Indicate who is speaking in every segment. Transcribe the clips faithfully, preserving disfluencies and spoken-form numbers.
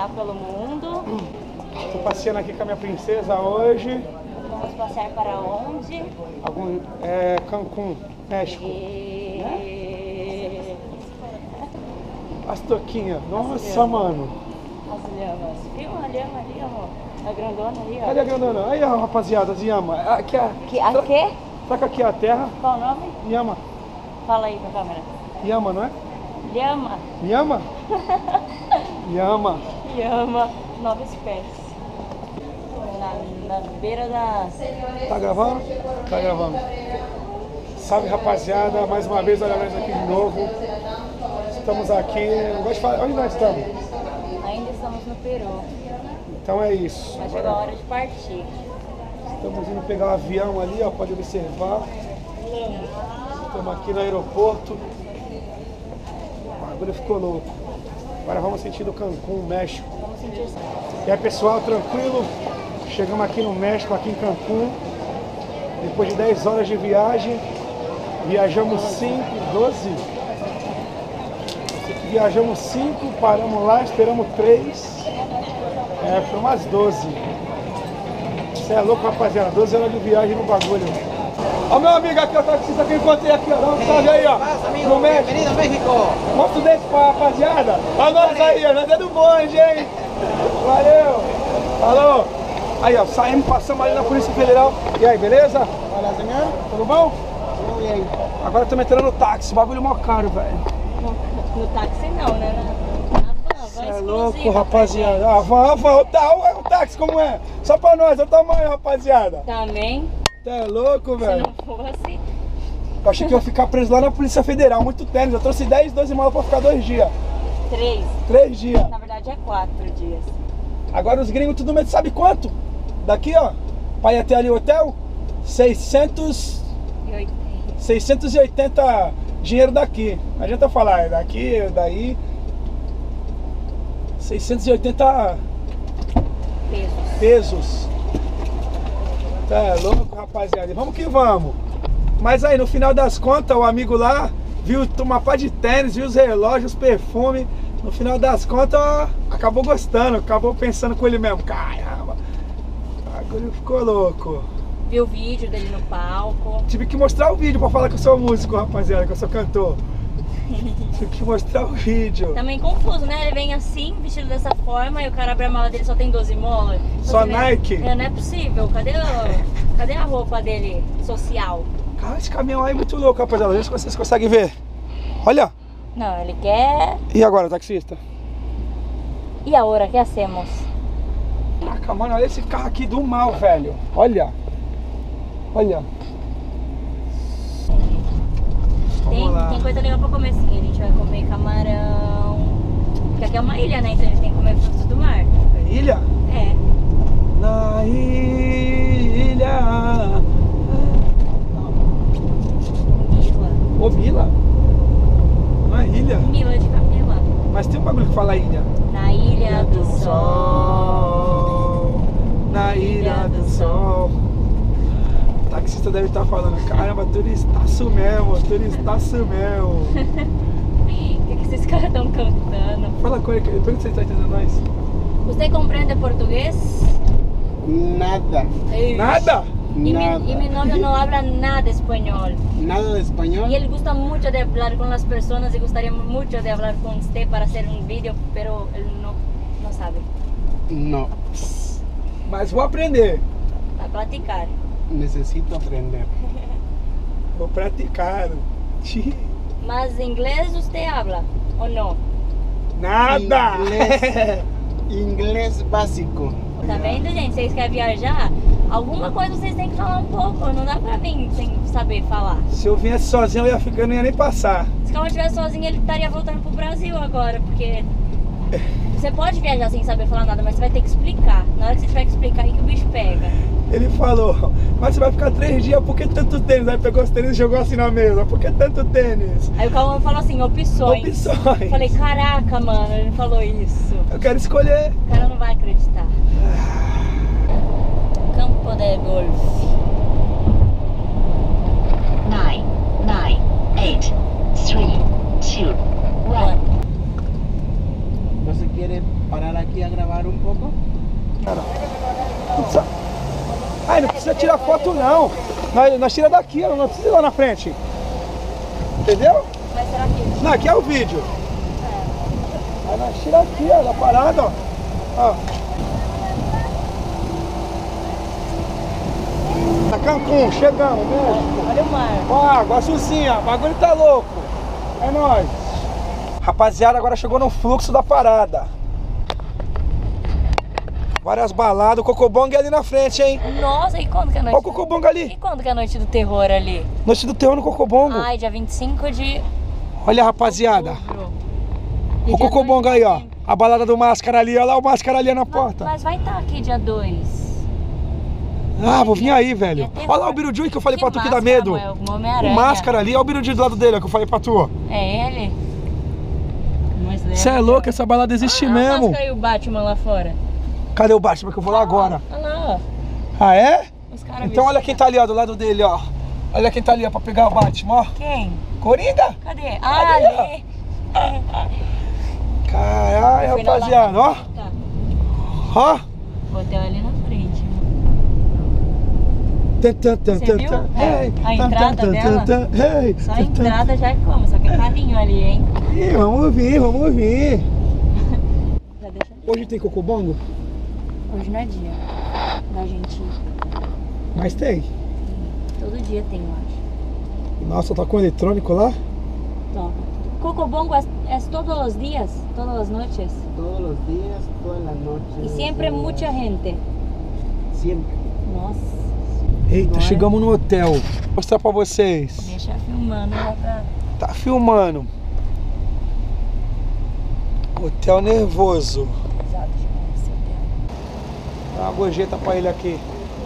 Speaker 1: passear pelo mundo.
Speaker 2: Estou passeando aqui com a minha princesa hoje.
Speaker 1: Vamos passear para onde?
Speaker 2: Algum, é, Cancún, México.
Speaker 1: E...
Speaker 2: As toquinhas. Nossa, mano.
Speaker 1: As lhamas. Viu a lhama ali, amor? A grandona ali, ó.
Speaker 2: Cadê a grandona? Aí, ó, rapaziada, as Yama. Aqui, a,
Speaker 1: Que, a quê?
Speaker 2: Será que aqui é a terra?
Speaker 1: Qual o nome?
Speaker 2: Yama.
Speaker 1: Fala aí pra câmera.
Speaker 2: Yama, não é?
Speaker 1: Lhama.
Speaker 2: Yama? Yama.
Speaker 1: Lhama. Nova espécie. Na, na beira da...
Speaker 2: Tá gravando? Tá gravando. Salve, rapaziada. Mais uma vez, olha nós aqui de novo. Estamos aqui... Eu gosto de falar... Onde nós estamos?
Speaker 1: Ainda estamos no Peru.
Speaker 2: Então é isso.
Speaker 1: Mas chegou a hora de partir.
Speaker 2: Estamos indo pegar o avião ali, ó. Pode observar. Estamos aqui no aeroporto. O bagulho ficou louco. Agora vamos sentindo Cancún, México.
Speaker 1: Vamos sentir isso.
Speaker 2: E aí, pessoal, tranquilo? Chegamos aqui no México, aqui em Cancún. Depois de dez horas de viagem, viajamos cinco, doze. Viajamos cinco, paramos lá, esperamos três. É, foi umas doze. Você é louco, rapaziada. doze horas de viagem no bagulho. Ó, meu amigo aqui, o taxista que eu encontrei aqui, ó. Dá um salve aí, ó. No México.
Speaker 3: Bienvenido a México.
Speaker 2: Mostra o dente pra rapaziada. Olha nós aí, ó. Nós é do bonde, hein? Valeu. Falou. Aí, ó. Saímos, passamos ali na Polícia Federal. E aí, beleza?
Speaker 3: Hola, señor.
Speaker 2: Tudo bom?
Speaker 3: Muy bien.
Speaker 2: Agora estamos entrando no táxi. O bagulho é mó caro, velho.
Speaker 1: No, no táxi não, né? Na, na van, van
Speaker 2: É louco,
Speaker 1: exclusiva
Speaker 2: rapaziada.
Speaker 1: pra
Speaker 2: A van, a van. O, tá, o, o táxi como é? Só pra nós, olha o tamanho, rapaziada.
Speaker 1: gente. Também,
Speaker 2: Tá é louco,
Speaker 1: se
Speaker 2: velho.
Speaker 1: não fosse...
Speaker 2: Eu achei que eu ia ficar preso lá na Polícia Federal. Muito tênis. Eu trouxe dez, doze malas pra ficar dois dias.
Speaker 1: Três.
Speaker 2: Três dias.
Speaker 1: Na verdade é quatro dias.
Speaker 2: Agora os gringos tudo medo, sabe quanto? Daqui, ó, pra ir até ali o hotel, seiscentos,
Speaker 1: E oitenta.
Speaker 2: seiscentos e oitenta dinheiro daqui. Não adianta falar, daqui, daí, seiscentos e oitenta
Speaker 1: Pesos.
Speaker 2: pesos. Tá é louco, rapaziada. E vamos que vamos. Mas aí, no final das contas, o amigo lá viu uma pá de tênis, viu os relógios, os perfumes. No final das contas, acabou gostando, acabou pensando com ele mesmo. Caramba, o bagulho ficou louco.
Speaker 1: Viu o vídeo dele no palco.
Speaker 2: Tive que mostrar o vídeo pra falar que eu sou músico, rapaziada, que eu sou cantor. Tive que mostrar o vídeo.
Speaker 1: Também confuso, né? Ele vem assim, vestido dessa forma, e o cara abre a mala dele, só tem doze molas.
Speaker 2: Só
Speaker 1: Você vê,
Speaker 2: Nike?
Speaker 1: É, não é possível. Cadê, o, cadê a roupa dele social?
Speaker 2: Cara, esse caminhão aí é muito louco, rapaziada. Vê se vocês conseguem ver. Olha.
Speaker 1: Não, ele quer...
Speaker 2: E agora, taxista?
Speaker 1: E agora, o que hacemos?
Speaker 2: Caraca, mano, olha esse carro aqui do mal, velho. Olha. Olha.
Speaker 1: Tem,
Speaker 2: lá.
Speaker 1: tem coisa legal pra comer sim. A gente vai comer camarão. Porque aqui é uma ilha, né? Então a gente tem que comer frutos do mar.
Speaker 2: É ilha?
Speaker 1: É.
Speaker 2: Na ilha.
Speaker 1: Mila.
Speaker 2: Ô, Mila? Não é ilha?
Speaker 1: Mila de Camila.
Speaker 2: Mas tem um bagulho que fala ilha.
Speaker 1: Na Ilha do Sol.
Speaker 2: Na ilha do sol. O taxista deve estar falando, caramba, turistaço mesmo, turistaço mesmo.
Speaker 1: O que, que esses caras estão cantando?
Speaker 2: Fala com ele, depois que você está entendendo nós.
Speaker 1: Você compreende português?
Speaker 3: Nada.
Speaker 1: Ixi.
Speaker 2: Nada?
Speaker 1: Y mi,
Speaker 3: Nada.
Speaker 1: y mi novio no habla nada de español.
Speaker 3: Nada de español.
Speaker 1: Y él gusta mucho de hablar con las personas y gustaría mucho de hablar con usted para hacer un vídeo, pero él no, no sabe.
Speaker 3: No.
Speaker 2: Mas vou aprender.
Speaker 1: Va a platicar.
Speaker 3: Necesito aprender.
Speaker 2: Vou praticar.
Speaker 1: ¿Más inglés usted habla o no?
Speaker 2: Nada!
Speaker 3: Inglês. Inglês básico.
Speaker 1: Tá vendo, gente? Vocês querem viajar? Alguma coisa vocês têm que falar um pouco. Não dá pra vir sem saber falar.
Speaker 2: Se eu viesse sozinho, eu ia ficar, eu não ia nem passar.
Speaker 1: Se o Calma estivesse sozinho, ele estaria voltando pro Brasil agora, porque você pode viajar sem saber falar nada, mas você vai ter que explicar. Na hora que você tiver que explicar, aí que o bicho pega.
Speaker 2: Ele falou, mas você vai ficar três dias, por que tanto tênis? Aí pegou os tênis e jogou assim na mesa, por que tanto tênis?
Speaker 1: Aí o Calma falou assim, opções.
Speaker 2: Opções.
Speaker 1: Eu falei, caraca, mano, ele falou isso.
Speaker 2: Eu quero escolher.
Speaker 1: O cara não vai acreditar. Campo de golfe.
Speaker 4: Nine, nine, eight, three, two, one.
Speaker 3: ¿No se quiere parar aquí a grabar?
Speaker 2: Ai, não precisa tirar foto não. Nós, nós tira daqui, não precisa ir lá na frente. Entendeu?
Speaker 1: Mas será que...
Speaker 2: Não, aqui é o vídeo. Aí nós tira aqui, ó, da parada, ó. Ó. Tá Cancún, chegamos, mesmo.
Speaker 1: Olha o mar.
Speaker 2: Ó, água, Sucinha, o bagulho tá louco. É nóis. Rapaziada, agora chegou no fluxo da parada. Várias baladas, o Cocobong é ali na frente, hein?
Speaker 1: Nossa, e quando que é a noite?
Speaker 2: Olha o Cocobong ali.
Speaker 1: E quando que é a noite do terror ali?
Speaker 2: Noite do terror no Cocobongo.
Speaker 1: Ai, dia vinte e cinco de
Speaker 2: Olha, rapaziada.
Speaker 1: outubro.
Speaker 2: O
Speaker 1: E dia
Speaker 2: Cocobong
Speaker 1: dois
Speaker 2: aí, ó.
Speaker 1: tem.
Speaker 2: A balada do Máscara ali, olha lá o Máscara ali na porta.
Speaker 1: Mas vai estar aqui dia dois.
Speaker 2: Ah, vou vir aí, velho.
Speaker 1: E é terror.
Speaker 2: Olha lá o Biruju que eu falei
Speaker 1: Que
Speaker 2: pra tu que dá
Speaker 1: máscara,
Speaker 2: medo.
Speaker 1: Noel? O
Speaker 2: O
Speaker 1: Homem-Aranha.
Speaker 2: Máscara ali, olha o Biruju do lado dele, ó, que eu falei pra tu.
Speaker 1: É ele?
Speaker 2: Você é louco, essa balada existe
Speaker 1: ah,
Speaker 2: mesmo.
Speaker 1: Mas caiu o Batman lá fora.
Speaker 2: Cadê o Batman que eu vou lá agora?
Speaker 1: Olha lá,
Speaker 2: Ah, é?
Speaker 1: ó. Os caras
Speaker 2: Então olha
Speaker 1: vestidos.
Speaker 2: quem tá ali, ó, do lado dele, ó. Olha quem tá ali, ó, pra pegar o Batman, ó.
Speaker 1: Quem?
Speaker 2: Coringa.
Speaker 1: Cadê? Ah,
Speaker 2: Ali,
Speaker 1: ali.
Speaker 2: Caralho,
Speaker 1: Foi na
Speaker 2: rapaziada, ó.
Speaker 1: Tá.
Speaker 2: Ó.
Speaker 1: O hotel ali na frente.
Speaker 2: Tan, tan, tan,
Speaker 1: Você
Speaker 2: tan,
Speaker 1: viu?
Speaker 2: tan.
Speaker 1: É,
Speaker 2: Hey,
Speaker 1: a
Speaker 2: tan,
Speaker 1: entrada
Speaker 2: tan, tan,
Speaker 1: dela.
Speaker 2: tan, tan. Hey,
Speaker 1: Só a
Speaker 2: tan, tan.
Speaker 1: entrada já é como, só que é carinho ali, hein?
Speaker 2: Ih, vamos vir, vamos vir.
Speaker 1: Já deixa.
Speaker 2: Hoje tem Cocobongo?
Speaker 1: Hoje não é dia da gente ir.
Speaker 2: Mas tem.
Speaker 1: Todo dia tem, eu acho.
Speaker 2: Nossa, tá com eletrônico lá?
Speaker 1: Toca. Cocobongo é, é todos os dias, todas as noites.
Speaker 3: Todos los días, todas las noches.
Speaker 1: E sempre muita gente.
Speaker 3: Siempre.
Speaker 1: Nossa.
Speaker 2: Eita,
Speaker 1: Agora-
Speaker 2: chegamos no hotel. Vou mostrar pra vocês.
Speaker 1: Deixa filmando já pra.
Speaker 2: Tá filmando. Hotel nervoso.
Speaker 1: Exato, de esse hotel.
Speaker 2: Dá uma gorjeta pra ele aqui.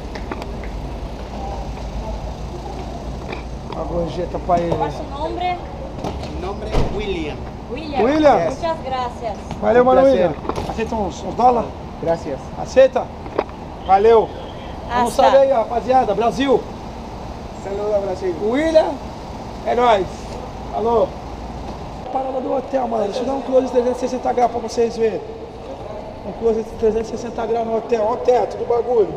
Speaker 2: Uma gorjeta pra ele.
Speaker 1: Qual é o nome?
Speaker 3: Mi nombre es William.
Speaker 1: William.
Speaker 2: William.
Speaker 1: Muchas gracias.
Speaker 2: Valeu, mano,
Speaker 3: Prazer.
Speaker 2: William. Aceita uns, uns dólares?
Speaker 3: Gracias.
Speaker 2: Aceita? Valeu. Vamos
Speaker 1: Hasta.
Speaker 2: saber aí, rapaziada. Brasil.
Speaker 3: Saludos, Brasil.
Speaker 2: William. É nóis. Alô. Parada do hotel, mano. Deixa eu dar um close de trezentos e sessenta graus pra vocês verem. Um close de trezentos e sessenta graus no hotel. Olha o teto do bagulho.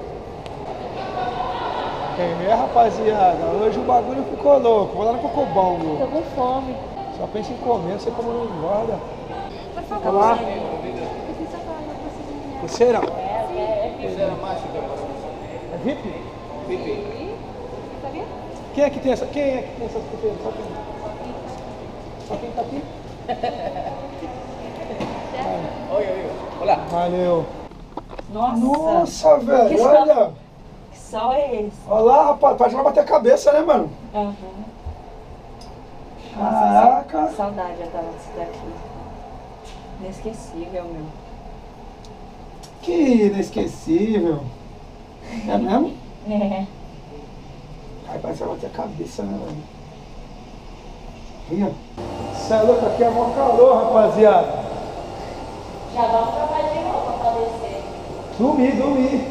Speaker 2: É, rapaziada. Hoje o bagulho ficou louco. Vou lá no Cocobongo.
Speaker 1: Tô com fome.
Speaker 2: Só pensa em comer, não sei como não engorda.
Speaker 1: Por favor.
Speaker 2: Olá.
Speaker 1: Preciso falar pra vocês.
Speaker 2: Pulseira?
Speaker 1: É, é,
Speaker 2: É V I P?
Speaker 1: V I P. Sabia?
Speaker 2: Quem é que tem essa? Quem é que tem essas pulseiras? Só quem? Só quem tá aqui?
Speaker 3: Hola.
Speaker 2: Valeu.
Speaker 1: Nossa.
Speaker 2: Nossa,
Speaker 1: Que
Speaker 2: velho,
Speaker 1: sol.
Speaker 2: olha.
Speaker 1: Que sol é esse?
Speaker 2: Olha lá, rapaz, parece que vai bater a cabeça, né, mano?
Speaker 1: Aham.
Speaker 2: Caraca.
Speaker 1: Que saudade eu tava disso daqui. Inesquecível, meu.
Speaker 2: Que inesquecível. É mesmo?
Speaker 1: É.
Speaker 2: Ai, parece que vai bater a cabeça, né, velho? Olha. Você é louco, aqui é mó calor, rapaziada.
Speaker 1: Já vamos trocar de roupa pra descer.
Speaker 2: Dormi, dormi.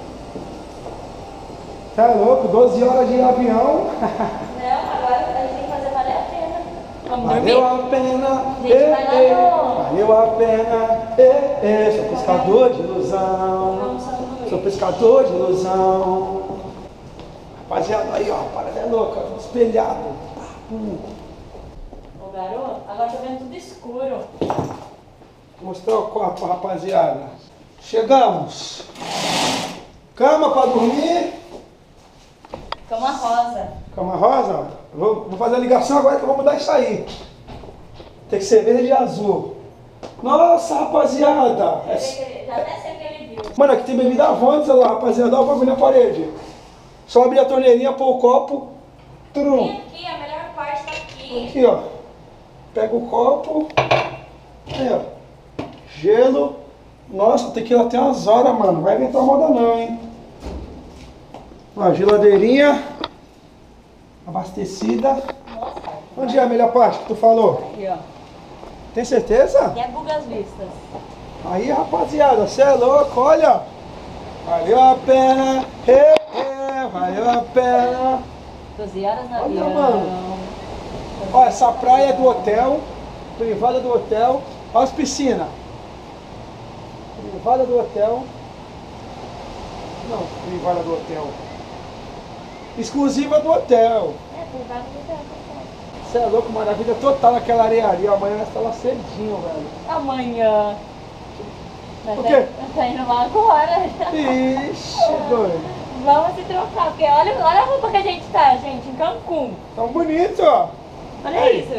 Speaker 2: Tá louco, doze horas de avião.
Speaker 1: Não, agora a gente tem que fazer valer a pena. Vamos
Speaker 2: Valeu
Speaker 1: dormir?
Speaker 2: a pena,
Speaker 1: Gente,
Speaker 2: ê,
Speaker 1: vai lá
Speaker 2: ê.
Speaker 1: no-
Speaker 2: Valeu a pena, ê, ê. Sou pescador de ilusão.
Speaker 1: Vamos sair.
Speaker 2: Sou pescador de ilusão. Rapaziada, aí ó, a parada é louca, tudo espelhado. Hum.
Speaker 1: Ô garoto, agora tá vendo tudo escuro.
Speaker 2: Vou mostrar o corpo, rapaziada. Chegamos. Cama pra dormir.
Speaker 1: Cama rosa.
Speaker 2: Cama rosa. Vou, vou fazer a ligação agora que eu vou mudar isso aí. Tem que ser verde e azul. Nossa, rapaziada. É...
Speaker 1: Já até sei que ele viu.
Speaker 2: Mano, aqui tem bebida Avantes, olha lá, rapaziada. Olha o bagulho na parede. Só abrir a torneirinha, pôr o copo. Trum.
Speaker 1: Vem aqui, a melhor parte tá aqui.
Speaker 2: Aqui, ó. Pega o copo. Aí, ó. Gelo. Nossa, tem que ir até umas horas, mano. Não vai inventar moda não, hein. Ó, geladeirinha. Abastecida.
Speaker 1: Nossa.
Speaker 2: Onde é a melhor parte que tu falou?
Speaker 1: Aqui, ó.
Speaker 2: Tem certeza?
Speaker 1: E é bugas vistas.
Speaker 2: Aí, rapaziada, cê é louco, olha. Valeu a pena. Ê, ê, valeu a pena.
Speaker 1: doze horas na
Speaker 2: Olha,
Speaker 1: avião.
Speaker 2: mano. Ó, essa praia é do hotel. Privada do hotel. Olha as piscinas. Privada do hotel. Não, privada do hotel. Exclusiva do hotel.
Speaker 1: É, privada do hotel.
Speaker 2: Você é louco, maravilha total naquela arearia. Amanhã nós estamos lá cedinho, velho.
Speaker 1: Amanhã. Nós
Speaker 2: O quê?
Speaker 1: tá indo lá agora.
Speaker 2: Ixi, doido.
Speaker 1: Vamos se trocar, porque olha, olha a roupa que a gente tá, gente, em Cancún.
Speaker 2: Tão bonito, ó.
Speaker 1: Olha
Speaker 2: Aí.
Speaker 1: isso.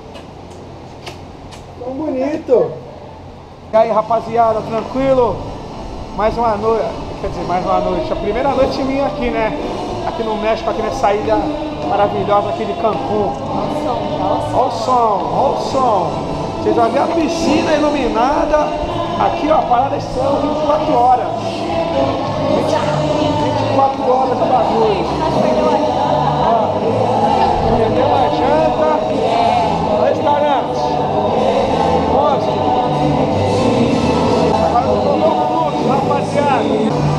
Speaker 2: Tão bonito. E aí, rapaziada, tranquilo? Mais uma noite, quer dizer, mais uma noite. A primeira noite minha aqui, né? Aqui no México, aqui nessa ilha maravilhosa aqui de Cancún.
Speaker 1: Olha o som, olha o som.
Speaker 2: Olha o som, olha o som. Vocês vão ver a piscina iluminada. Aqui, ó, a parada é céu vinte e quatro horas. vinte e quatro horas de bagulho. Ó, perdeu a janta. Restaurante. Mostra. Agora eu tô no fluxo, rapaziada.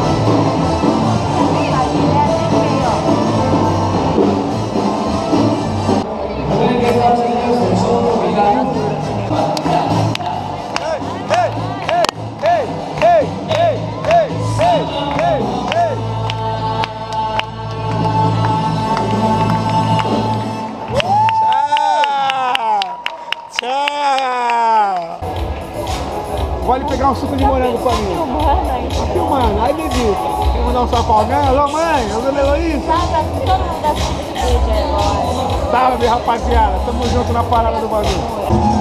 Speaker 2: Pode pegar um suco de morango pra mim. Tá filmando, aí me diga. Quer mandar um salve pra alguém? Alô, mãe? Alô, Heloísa?
Speaker 1: Salve pra todo mundo da vídeo agora.
Speaker 2: Salve, rapaziada. Tamo junto na parada do bagulho.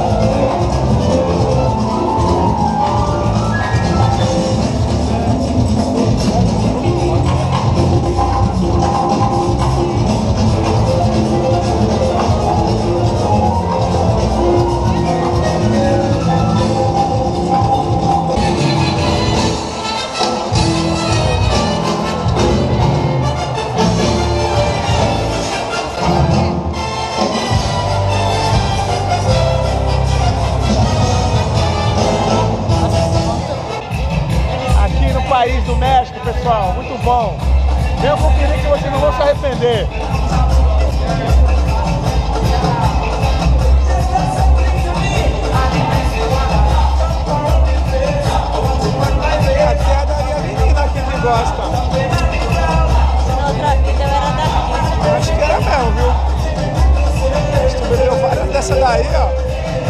Speaker 2: País do México, pessoal, muito bom. Eu vou querer que vocês não vão se arrepender. Até a da minha menina que me gosta.
Speaker 1: Na outra vida eu era daqui.
Speaker 2: Eu acho que era mesmo, viu? Acho que tu bebeu várias dessa daí, ó.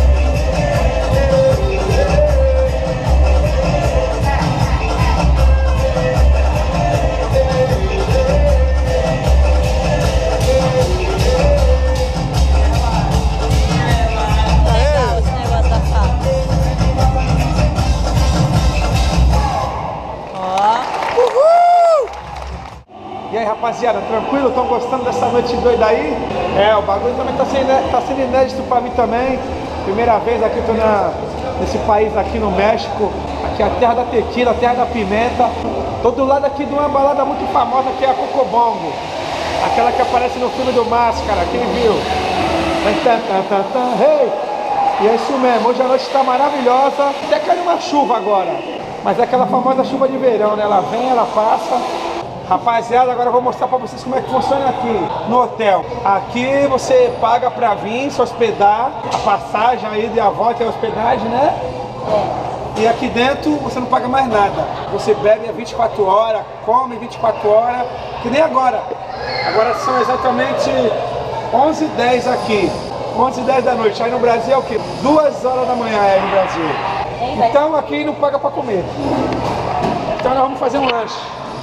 Speaker 2: E aí, rapaziada, tranquilo? Estão gostando dessa noite doida aí? É, o bagulho também está sendo, tá sendo inédito pra mim também. Primeira vez aqui, tô na, nesse país aqui no México. Aqui é a terra da tequila, a terra da pimenta. Tô do lado aqui de uma balada muito famosa que é a Cocobongo. Aquela que aparece no filme do Máscara, quem viu? Tan, tan, tan, tan, hey! E é isso mesmo, hoje a noite está maravilhosa. Até caiu uma chuva agora. Mas é aquela famosa chuva de verão, né? Ela vem, ela passa. Rapaziada, agora eu vou mostrar pra vocês como é que funciona aqui no hotel. Aqui você paga pra vir se hospedar, a passagem, a ida e a volta é a hospedagem, né? É. E aqui dentro você não paga mais nada. Você bebe a vinte e quatro horas, come vinte e quatro horas, que nem agora. Agora são exatamente onze e dez aqui, onze e dez da noite. Aí no Brasil é o quê? duas horas da manhã é no Brasil. Então aqui não paga pra comer. Então nós vamos fazer um lanche.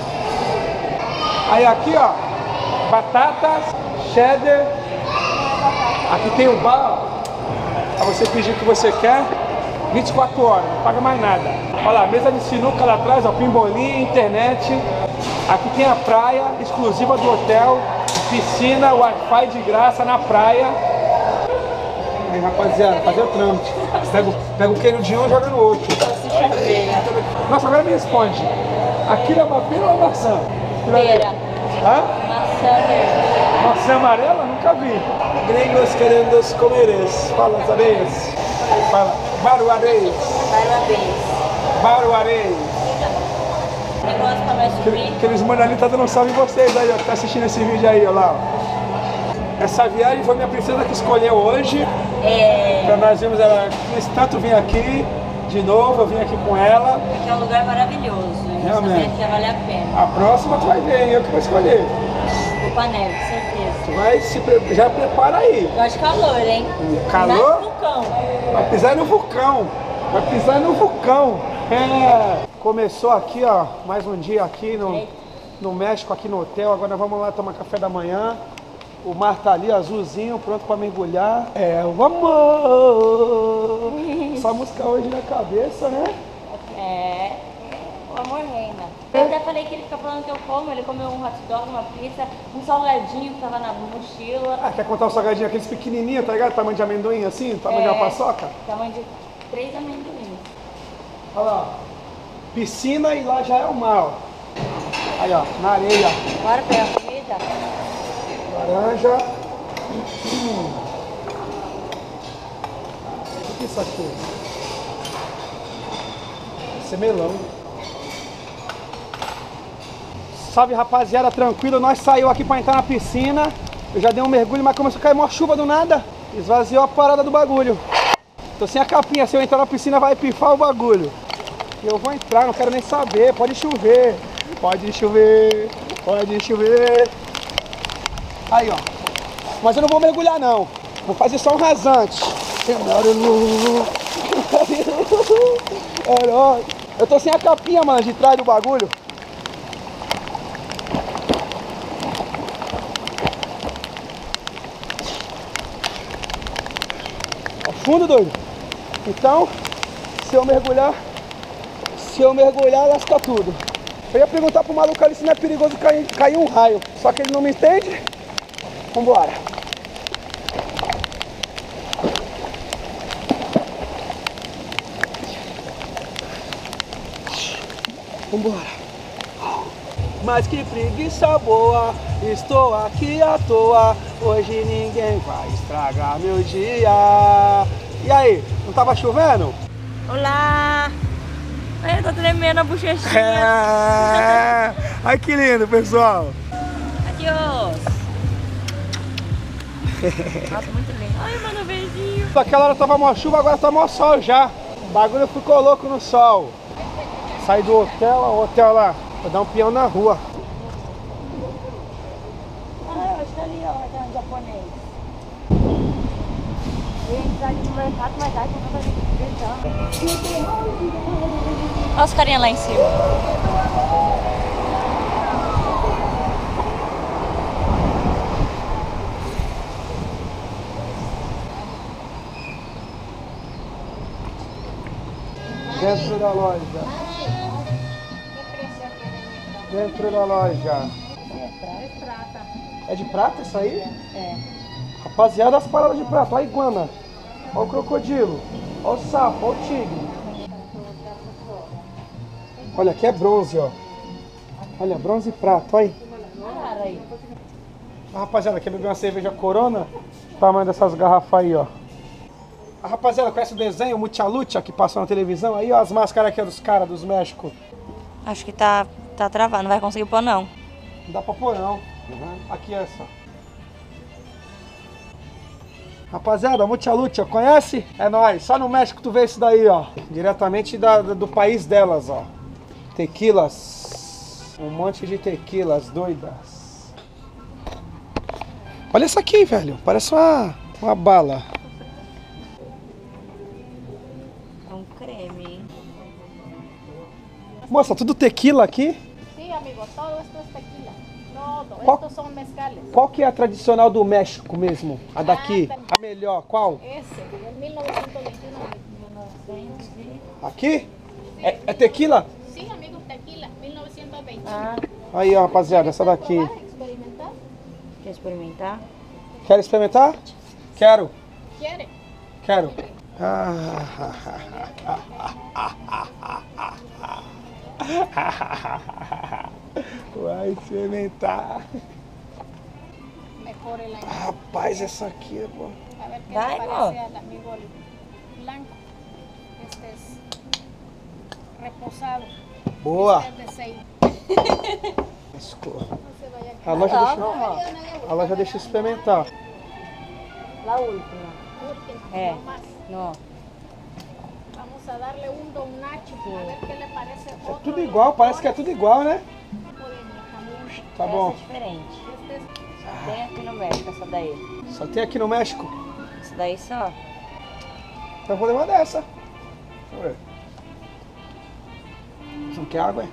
Speaker 2: Aí aqui, ó, batatas, cheddar. Aqui tem o bar, pra você pedir o que você quer, vinte e quatro horas, não paga mais nada. Olha lá, mesa de sinuca lá atrás, ó, pimbolim, internet. Aqui tem a praia, exclusiva do hotel, piscina, Wi-Fi de graça na praia. Aí, rapaziada, fazer o trâmite. Pega, pega o queijo de um e joga no outro. Nossa, agora me responde. Aquilo é uma pera ou uma maçã?
Speaker 1: Pera.
Speaker 2: Hã?
Speaker 1: Maçã verde.
Speaker 2: Maçã amarela? Nunca vi. Gringos querendo comeres. Fala, areias. Fala. Baruarês.
Speaker 1: Parabéns.
Speaker 2: Baruarês.
Speaker 1: Negócio pra nós subir.
Speaker 2: Aqueles mano ali tá dando um salve em vocês aí, ó, que tá assistindo esse vídeo aí, ó lá. Ó. Essa viagem foi minha princesa que escolheu hoje.
Speaker 1: É.
Speaker 2: Pra nós irmos, ela quis tanto vir aqui. de novo, eu vim aqui com ela.
Speaker 1: Porque é um lugar maravilhoso. Eu
Speaker 2: Realmente.
Speaker 1: sabia que ia valer a pena.
Speaker 2: A próxima tu vai ver, eu que vou escolher.
Speaker 1: O Paneve, certeza.
Speaker 2: Tu vai se pre... já prepara aí.
Speaker 1: Eu acho calor, hein?
Speaker 2: Calor?
Speaker 1: Vai no vulcão.
Speaker 2: Vai pisar no vulcão. Vai pisar no vulcão. É. Começou aqui, ó, mais um dia aqui no, no México, aqui no hotel. Agora vamos lá tomar café da manhã. O mar tá ali, azulzinho, pronto pra mergulhar. É o amor. Essa música hoje na cabeça, né?
Speaker 1: É, o amor reina. Eu até falei que ele fica falando que eu como, ele comeu um hot dog, uma pizza, um salgadinho que tava na mochila.
Speaker 2: Ah, quer contar o salgadinho aqueles pequenininhos, tá ligado? Tamanho de amendoim assim, tamanho de uma paçoca?
Speaker 1: Tamanho de três amendoins.
Speaker 2: Olha lá, piscina e lá já é o mar, ó. Aí, ó, na areia.
Speaker 1: Bora pegar a comida?
Speaker 2: Laranja. Hum. O que é isso aqui? Esse é melão. Salve, rapaziada, tranquilo. Nós saímos aqui pra entrar na piscina. Eu já dei um mergulho, mas começou a cair uma chuva do nada. Esvaziou a parada do bagulho. Tô sem a capinha, se eu entrar na piscina vai pifar o bagulho. E eu vou entrar, não quero nem saber. Pode chover, pode chover, pode chover. Aí, ó. Mas eu não vou mergulhar, não. Vou fazer só um rasante. Eu tô sem a capinha, mano, de trás do bagulho. Ao fundo, doido. Então, se eu mergulhar, se eu mergulhar, lasca tudo. Eu ia perguntar pro maluco ali se não é perigoso cair, cair um raio. Só que ele não me entende. Vambora. Vambora. Mas que preguiça boa, estou aqui à toa. Hoje ninguém vai estragar meu dia. E aí, não tava chovendo?
Speaker 1: Olá! Ai, eu tô tremendo a bochechinha.
Speaker 2: É. Ai, que lindo, pessoal.
Speaker 1: Adiós! Nossa, muito lindo. Ai, mano, um beijinho.
Speaker 2: Aquela hora tava mó chuva, agora tá mó sol já. O bagulho ficou louco no sol. Saí do hotel, ó, o hotel lá. Vou dar um peão na rua.
Speaker 1: Ah, eu acho que ali, ó, tem um japonês. Eu ia entrar aqui no mercado, mas dá que não vai gritando. Olha os carinha lá em cima.
Speaker 2: Dentro da loja. Dentro da loja.
Speaker 1: É prata.
Speaker 2: É de prata isso aí?
Speaker 1: É.
Speaker 2: Rapaziada, as paradas de prata. Olha a iguana. Olha o crocodilo. Olha o sapo. Olha o tigre. Olha, aqui é bronze, ó. Olha, bronze e prata. Olha aí.
Speaker 1: Cara aí.
Speaker 2: Ah, rapaziada, quer beber uma cerveja Corona? O tamanho dessas garrafas aí, ó. A rapaziada, conhece o desenho Mucha Lucha que passou na televisão? Aí, ó, as máscaras aqui dos caras dos México.
Speaker 1: Acho que tá, tá travado, não vai conseguir pôr não.
Speaker 2: Não dá pra pôr, não. Uhum. Aqui, essa. Rapaziada, Mucha Lucha, conhece? É nóis. Só no México tu vê isso daí, ó. Diretamente da, do país delas, ó. Tequilas. Um monte de tequilas doidas. Olha essa aqui, velho. Parece uma, uma bala.
Speaker 1: É um creme, hein?
Speaker 2: Moça, tudo tequila aqui?
Speaker 5: Sí, amigo, todo esto es tequila. Todo,
Speaker 2: ¿Cuál?
Speaker 5: estos son mezcales.
Speaker 2: Qual que é a tradicional do México mesmo? A daqui? A melhor, qual?
Speaker 5: Ese, del mil novecientos veintiuno.
Speaker 2: Aqui? É, é tequila?
Speaker 5: Sí, amigo, tequila, mil novecientos veintiuno.
Speaker 1: Ah,
Speaker 2: Aí, ó, rapaziada, essa daqui.
Speaker 5: Probar, experimentar?
Speaker 1: quer experimentar?
Speaker 2: Quer experimentar? Quero.
Speaker 5: ¿Quiere?
Speaker 2: Quero. Vai experimentar.
Speaker 5: Mejor el año.
Speaker 2: Rapaz, essa aqui é boa.
Speaker 5: A ver qué
Speaker 1: Dai,
Speaker 5: le
Speaker 1: no.
Speaker 5: parece al amigo el blanco. Este es reposado.
Speaker 2: Boa.
Speaker 5: Este es de seis.
Speaker 2: Esco-
Speaker 5: No se vaya a
Speaker 2: A loja
Speaker 1: Ah,
Speaker 2: deixa, a loja deixa eu experimentar.
Speaker 1: La última.
Speaker 5: última,
Speaker 1: É.
Speaker 5: no más.
Speaker 1: No.
Speaker 5: Vamos vamos a darle un Don Nacho a ver qué le parece
Speaker 2: É
Speaker 5: otro.
Speaker 2: tudo igual, parece que é tudo igual, né? Tá
Speaker 1: Essa
Speaker 2: bom.
Speaker 1: é diferente. Só tem aqui no México essa daí.
Speaker 2: Só tem aqui no México.
Speaker 1: Essa daí só.
Speaker 2: Então eu vou levar dessa. Deixa eu ver. Você não quer água, é?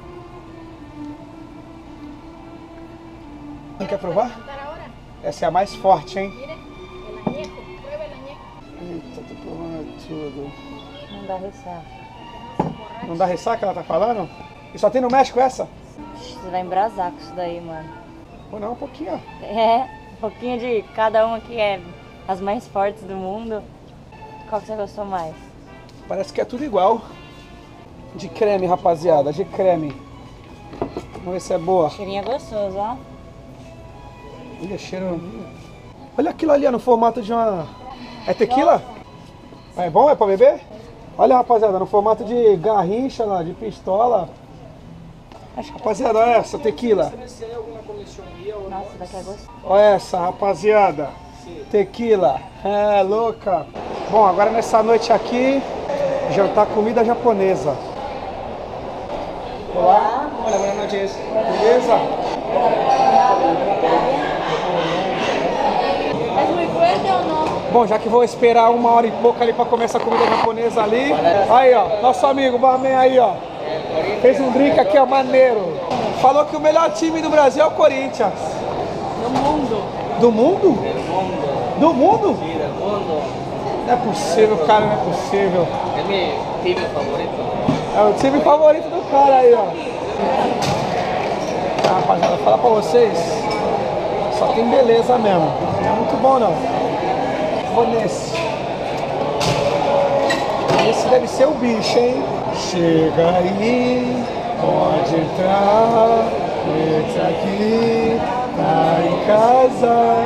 Speaker 2: Não quer provar?
Speaker 5: Cantar ahora.
Speaker 2: Essa é a mais forte, hein?
Speaker 5: Mire, el añejo, pruebe el añejo.
Speaker 2: Eita, tô provando tudo.
Speaker 1: Não dá ressaca.
Speaker 2: Não dá ressaca, ela tá falando? E só tem no México essa?
Speaker 1: Você vai embrasar com isso daí, mano.
Speaker 2: Ou não, um pouquinho, ó.
Speaker 1: É, um pouquinho de cada uma que é as mais fortes do mundo. Qual que você gostou mais?
Speaker 2: Parece que é tudo igual. De creme, rapaziada, de creme. Vamos ver se é boa.
Speaker 1: Cheirinho é gostoso, ó.
Speaker 2: Olha, cheiro. Olha aquilo ali, ó, no formato de uma... É tequila? É bom? É pra beber? Olha, rapaziada, no formato de garrincha lá, de pistola. Rapaziada, olha essa, tequila.
Speaker 1: Nossa, daqui é gostoso.
Speaker 2: Olha essa, rapaziada. Tequila. É, louca. Bom, agora nessa noite aqui, jantar comida japonesa. Olá.
Speaker 3: Hola, buenas noches.
Speaker 2: Beleza?
Speaker 1: É muito fuerte ou não?
Speaker 2: Bom, já que vou esperar uma hora e pouco ali pra comer essa comida japonesa ali. Aí, ó, nosso amigo Barman aí, ó. Fez um drink aqui, ó, maneiro. Falou que o melhor time do Brasil é o Corinthians.
Speaker 1: No mundo.
Speaker 2: Do mundo? Do mundo?
Speaker 3: Sí, del mundo.
Speaker 2: Não é possível, cara, não é possível.
Speaker 3: Es mi time favorito.
Speaker 2: É o time favorito do cara aí, ó. Ah, rapaziada, vou falar pra vocês. Só tem beleza mesmo. Não é muito bom, não. Vou nesse. Esse deve ser o bicho, hein? Chega aí, pode entrar. Entra aqui, tá em casa.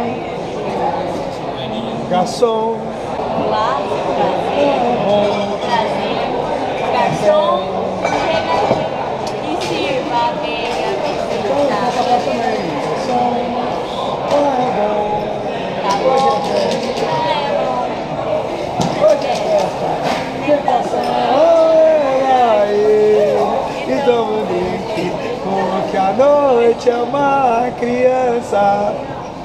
Speaker 2: Garçom.
Speaker 1: Lá, Brasil, Brasil, garçom, chega e sirva a meia visita. Tá bom?
Speaker 2: Olha aí, e Dominique, porque a noite é uma criança.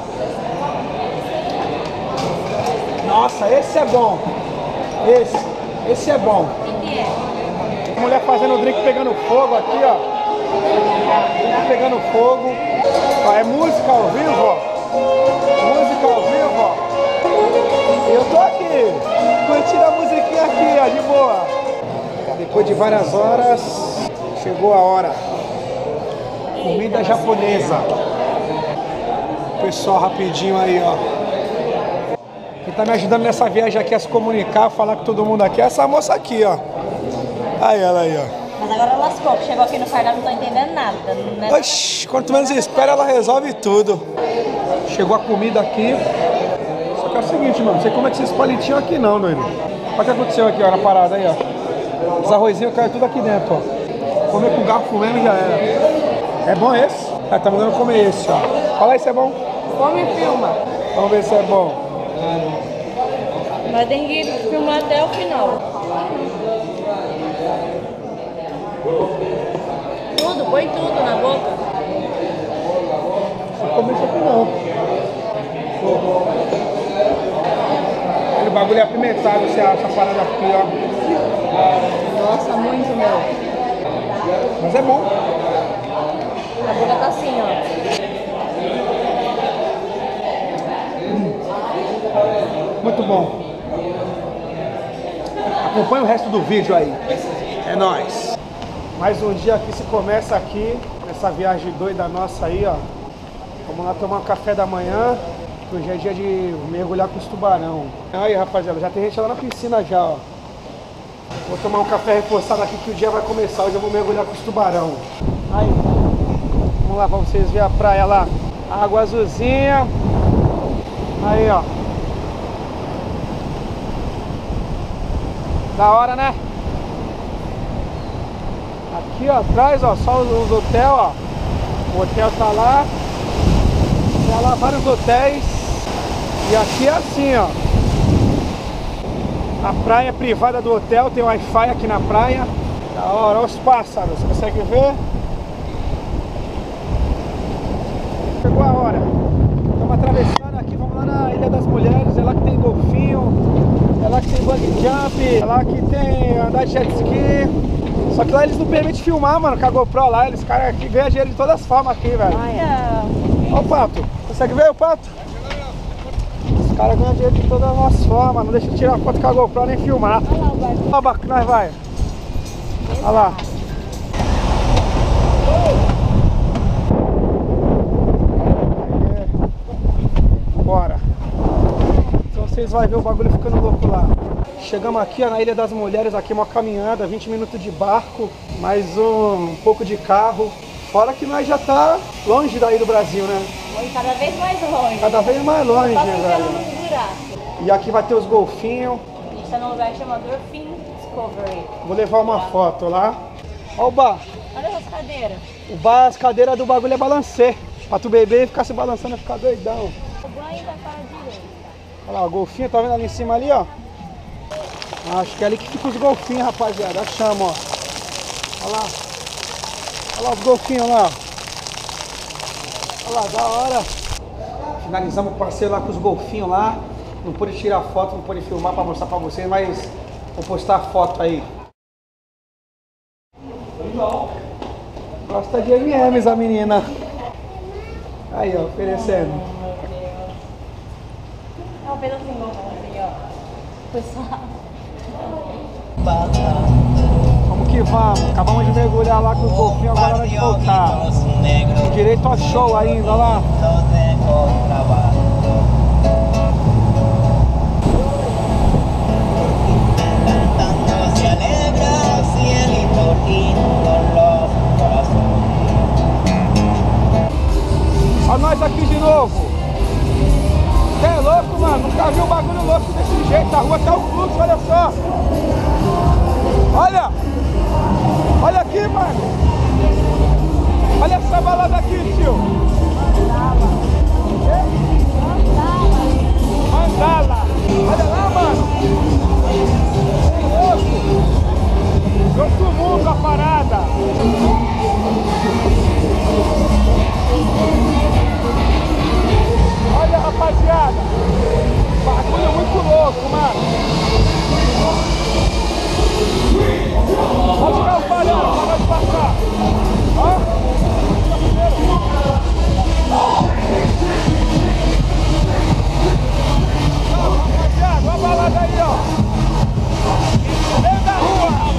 Speaker 2: Nossa, esse é bom. Esse, esse é bom.
Speaker 1: O que é?
Speaker 2: A mulher fazendo o drink pegando fogo aqui, ó. Drink pegando fogo. Ó, é música ao vivo, ó. Música ao vivo, ó. E eu tô aqui, curtindo a musiquinha aqui, ó, de boa. Depois de várias horas, chegou a hora. Comida japonesa. Pessoal, rapidinho aí, ó. Quem tá me ajudando nessa viagem aqui a se comunicar, falar com todo mundo aqui, é essa moça aqui, ó. Aí ela aí, ó.
Speaker 1: Mas agora lascou, que chegou aqui no cardápio, não tô entendendo nada. Né?
Speaker 2: Oxi, quanto menos espera, ela resolve tudo. Chegou a comida aqui. Só que é o seguinte, mano, não sei como é que esses palitinhos aqui não, doido. Olha o que aconteceu aqui, ó, na parada aí, ó. Os arrozinhos caem tudo aqui dentro, ó. Comer com garfo mesmo já era. É bom esse? É, tá mandando comer esse, ó. Fala aí se é bom.
Speaker 1: Come e filma.
Speaker 2: Vamos ver se é bom.
Speaker 1: Mas tem que filmar até o final. Tudo, põe tudo na boca.
Speaker 2: Não come isso aqui não. O bagulho é apimentado, você acha essa parada aqui, ó.
Speaker 1: Nossa, muito meu.
Speaker 2: Mas é bom.
Speaker 1: A boca tá assim, ó.
Speaker 2: Muito bom. Acompanhe o resto do vídeo aí. É nóis. Mais um dia que se começa aqui, nessa viagem doida nossa aí, ó. Vamos lá tomar um café da manhã, que hoje é dia de mergulhar com os tubarão. Aí, rapaziada, já tem gente lá na piscina já, ó. Vou tomar um café reforçado aqui que o dia vai começar, hoje eu vou mergulhar com os tubarão. Aí, vamos lá pra vocês verem a praia lá. Água azulzinha. Aí, ó. Da hora, né? Aqui, ó, atrás, ó, só os, os hotéis, ó. O hotel tá lá. Tem lá vários hotéis. E aqui é assim, ó. A praia privada do hotel, tem Wi-Fi aqui na praia. Da hora, olha os pássaros, você consegue ver? Chegou a hora. Estamos atravessando aqui, vamos lá na Ilha das Mulheres, é lá que tem golfinho, é lá que tem bungee jump, é lá que tem andar de jet ski. Só que lá eles não permitem filmar, mano, com a GoPro lá, eles caras aqui ganham dinheiro de todas as formas aqui, velho.
Speaker 1: Olha.
Speaker 2: Olha o pato, consegue ver o pato? Os caras ganham dinheiro de todas as formas, não deixa de tirar foto com a GoPro nem filmar.
Speaker 1: Olha lá o barco.
Speaker 2: Olha o barco que nós vai. Olha lá. Bora. Então vocês vão ver o bagulho ficando louco lá. Chegamos aqui ó, na Ilha das Mulheres, aqui uma caminhada, vinte minutos de barco, mais um, um pouco de carro. Fora que nós já tá longe daí do Brasil, né?
Speaker 1: Foi cada vez mais longe.
Speaker 2: Cada vez mais longe,
Speaker 1: Só
Speaker 2: velho.
Speaker 1: ficando nos buracos.
Speaker 2: E aqui vai ter os golfinhos.
Speaker 1: A gente tá num lugar chamado Dolphin Discovery.
Speaker 2: Vou levar uma foto lá. Ó o bar.
Speaker 1: Olha as cadeiras.
Speaker 2: O bar, as cadeiras do bagulho é balancê. Pra tu beber e ficar se balançando e ficar doidão.
Speaker 1: O banho da cara direita.
Speaker 2: Olha lá, o golfinho, tá vendo ali em cima ali, ó? Acho que é ali que fica os golfinhos, rapaziada. Chama, ó. Olha lá. Olha lá os golfinhos lá. Olha lá, da hora. Finalizamos o passeio lá com os golfinhos lá. Não pude tirar foto, não pude filmar pra mostrar pra vocês, mas vou postar a foto aí. Gosta de M e M's a menina. Aí, ó, oferecendo.
Speaker 1: É um pedacinho assim, ó. Pessoal.
Speaker 2: Vamos que vamos. Acabamos de mergulhar lá com os golfinhos, agora é hora de voltar. Tem direito ao show ainda, olha lá. Olha nós aqui de novo. Você é louco, mano? Nunca vi um bagulho louco desse jeito. A rua tá o fluxo, olha só. Olha. Olha aqui, mano. Olha essa balada aqui, tio. Mandala. Olha lá, mano. Que louco. Outro mundo a parada. Olha, rapaziada, bagulho muito louco, mano. Olha os carros parando, para de passar. Ó. Rapaziada, olha a balada aí, ó. Dentro da rua.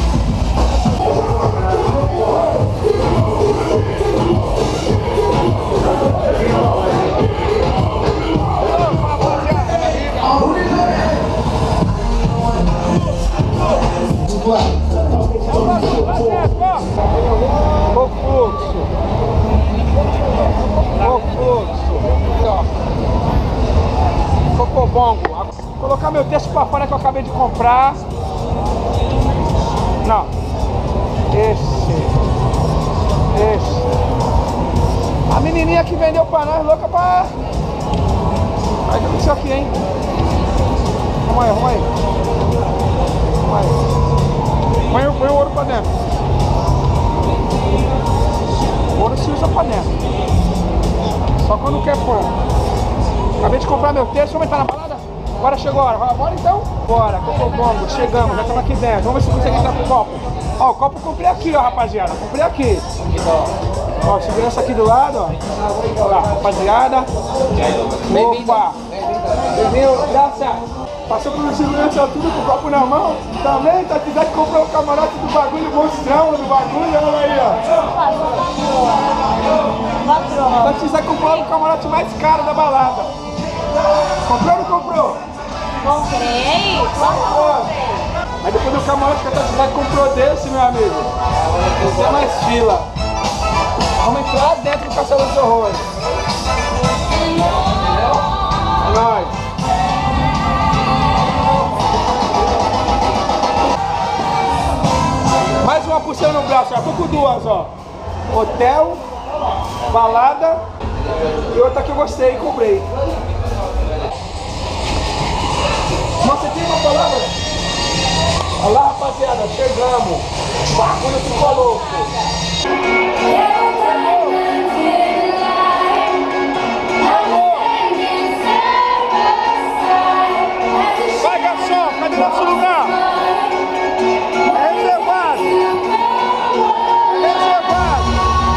Speaker 2: O fluxo. O fluxo. Cocobongo. Vou colocar meu texto pra fora que eu acabei de comprar. Não. Esse. Esse. A menininha que vendeu pra nós, louca pra... Ai, o que aconteceu aqui, hein? Vamos aí, vamos aí. Vamos aí. Põe, põe o ouro pra dentro. O ouro se usa pra dentro. Só quando quer pôr. Acabei de comprar meu terço, vamos entrar na balada? Agora chegou a hora. Bora então? Bora, Cocobongo, chegamos, já estamos aqui dentro. Vamos ver se consegue entrar pro copo. Ó, o copo eu comprei aqui, ó, rapaziada. Comprei aqui. Ó, segurança aqui do lado, ó. Olha lá, rapaziada. Opa! Bem-vindo, graças. Passou por segurança tudo com o copo na mão. Também, tá quiser que comprou o camarote do bagulho, monstrão do bagulho, olha aí, ó. Tá quiser comprar o camarote mais caro da balada. Comprou ou não comprou?
Speaker 1: Comprei.
Speaker 2: Comprou. Mas depois do camarote que a Tati comprou desse, meu amigo. Você é mais fila. Vamos entrar lá dentro do Castelo dos Horrores. É nóis. Mais uma pulseira no braço, já tô com duas, ó. Hotel, balada e outra que eu gostei e comprei. Mas você tem uma palavra? Olha lá, rapaziada, chegamos. O bagulho ficou louco. Vai, garçom, cadê nosso lugar? É reservado. É reservado.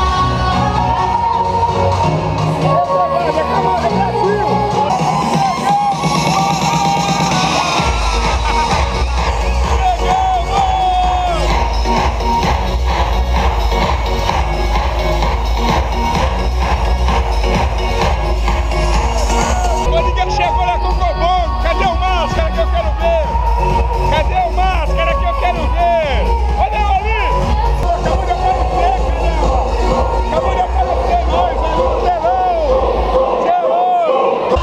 Speaker 2: É reservado, é Camada Brasil. Chegou na Cocobongo, cadê o Máscara que eu quero ver? Cadê o Máscara que eu quero ver? Olha eu ali! Acabou de aparecer, caramba! Acabou de aparecer nós, velho! Zerou! Zerou!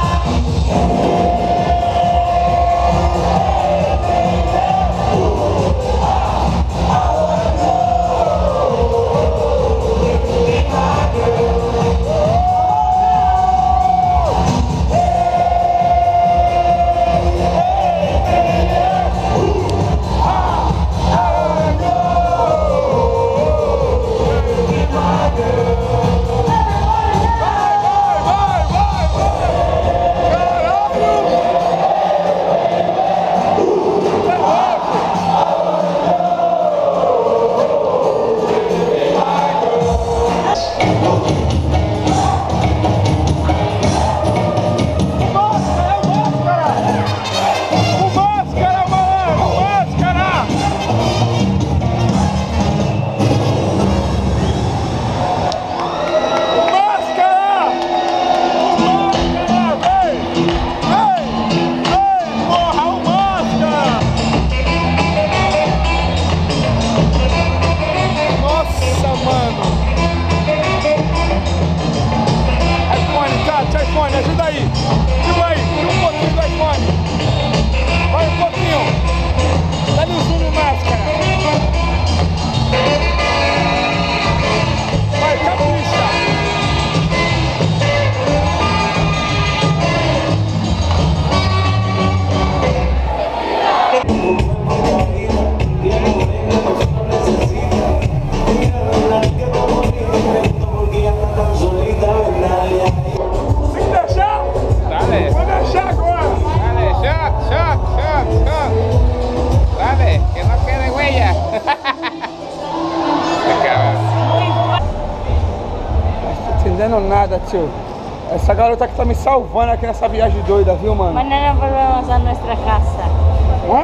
Speaker 2: Nada, tio. Essa garota que tá me salvando aqui nessa viagem doida, viu, mano?
Speaker 1: Mañana volvemos a nuestra casa.
Speaker 2: Hã?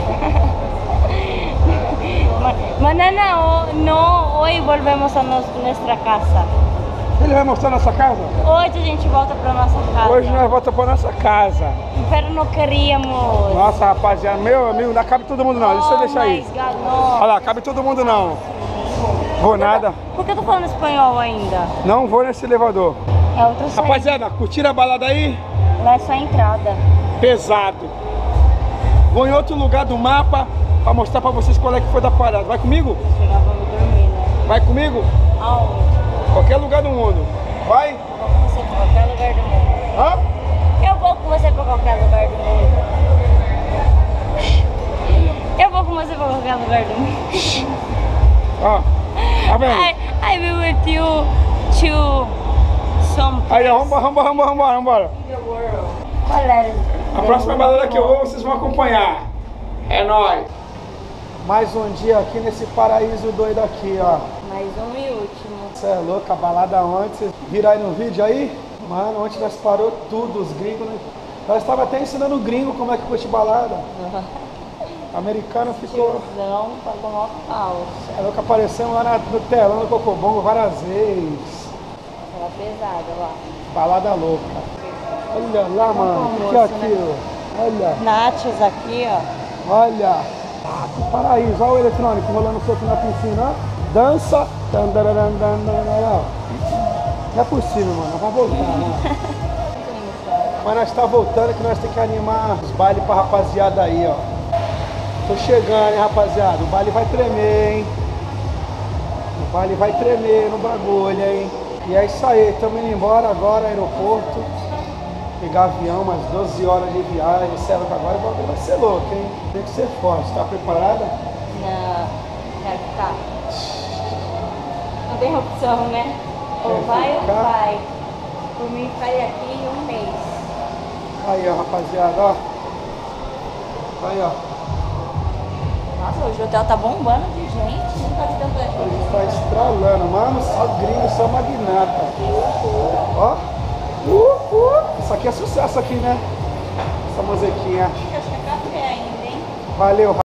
Speaker 1: Mañana o, no, hoy volvemos a nos, nuestra casa.
Speaker 2: Ele vai mostrar nossa casa?
Speaker 1: Hoje a gente volta pra nossa casa.
Speaker 2: Hoje nós voltamos pra nossa casa.
Speaker 1: Pero não queríamos.
Speaker 2: Nossa, rapaziada, meu amigo, não cabe todo mundo não. Deixa eu deixar aí.
Speaker 1: God,
Speaker 2: olha lá, cabe todo mundo não. Vou nada.
Speaker 1: Por que eu tô falando espanhol ainda?
Speaker 2: Não vou nesse elevador.
Speaker 1: É outra saída.
Speaker 2: Rapaziada, curtiram a balada aí?
Speaker 1: Lá é só a entrada.
Speaker 2: Pesado. Vou em outro lugar do mapa pra mostrar pra vocês qual é que foi da parada. Vai comigo?
Speaker 1: Chegar, vamos dormir, né?
Speaker 2: Vai comigo?
Speaker 1: Aonde?
Speaker 2: Qualquer lugar do mundo. Vai?
Speaker 1: Eu vou com você pra qualquer lugar do mundo.
Speaker 2: Hã?
Speaker 1: Eu vou com você pra qualquer lugar do mundo. Eu vou com você pra qualquer lugar do mundo.
Speaker 2: Ó. Tá vendo?
Speaker 1: I, I will with you to some
Speaker 2: Aí, ó, vambora, vambora, vambora, vambora, vambora.
Speaker 1: Qual é?
Speaker 2: A próxima balada que eu vou, vocês vão acompanhar. É nóis. Mais um dia aqui nesse paraíso doido aqui, ó.
Speaker 1: Mais um e último.
Speaker 2: Você é louco, a balada ontem. Vocês viram aí no vídeo aí? Mano, ontem nós parou tudo, os gringos. Né? Nós estava até ensinando o gringo como é que curte balada. O americano ficou...
Speaker 1: Não, pagou mó pau.
Speaker 2: É louco, aparecendo lá na, no telão do Cocobongo várias vezes.
Speaker 1: Tava pesada lá.
Speaker 2: Balada louca. Olha lá, mano. O que é aquilo? Olha.
Speaker 1: Nachos aqui, ó.
Speaker 2: Olha. Ah, que paraíso. Olha o eletrônico rolando solto na piscina. Ó. Dança. Não é possível, mano. Vamos voltar, mano. Mas nós tá voltando que nós temos que animar os bailes pra rapaziada aí, ó. Tô chegando, hein, rapaziada. O baile vai tremer, hein. O baile vai tremer no bagulho, hein. E é isso aí. Estamos indo embora agora, aeroporto. pegar avião, umas doze horas de viagem, sei lá, agora o bagulho vai ser louco, hein? Tem que ser forte. Tá preparada?
Speaker 1: Não, quero ficar. Não tem opção, né? Ou
Speaker 2: Quer
Speaker 1: vai
Speaker 2: ficar?
Speaker 1: ou vai. Por mim, ficaria aqui um mês.
Speaker 2: Aí, ó, rapaziada, ó. Aí, ó.
Speaker 1: Nossa, hoje o hotel tá bombando de gente. Nunca vi tanta
Speaker 2: A
Speaker 1: gente.
Speaker 2: gente tá estralando, mano. Só gringo, só magnata. Ó. Uh, uh. Isso aqui é sucesso aqui, né? Essa musiquinha.
Speaker 1: Acho que é café ainda, hein?
Speaker 2: Valeu,